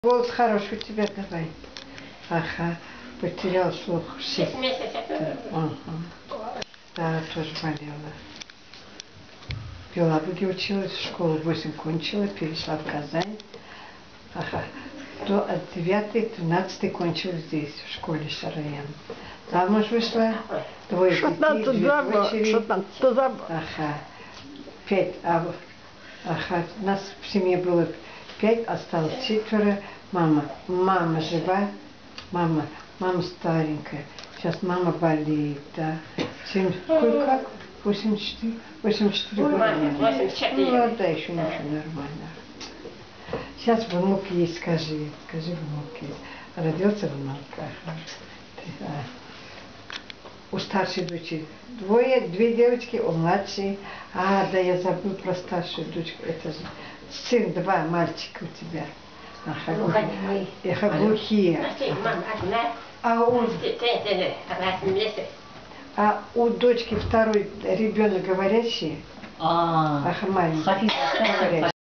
Голос хороший у тебя, давай. Ага, потерял слух. 6 месяцев. Ага. Да, тоже болела. В Белабуге училась, школу 8 кончила, перешла в Казань. Ага. То от 9-13 кончила здесь, в школе Шароян. Замуж вышла, двое детей, 2 дочери. Ага. 5. Ага. Нас в семье было 5, осталось 4. Мама жива, мама старенькая. Сейчас мама болеет, да. Как? 84 года. 84. Ну, да, еще ничего, нормально. Сейчас внук есть, скажи внук есть. Родился внук. У старшей дочери 2 девочки, у младшей. Да, я забыл про старшую дочку. Это же сын, 2 мальчика у тебя. Ага, глухие. У дочки 2-й ребенок говорящий. Ах, маленький.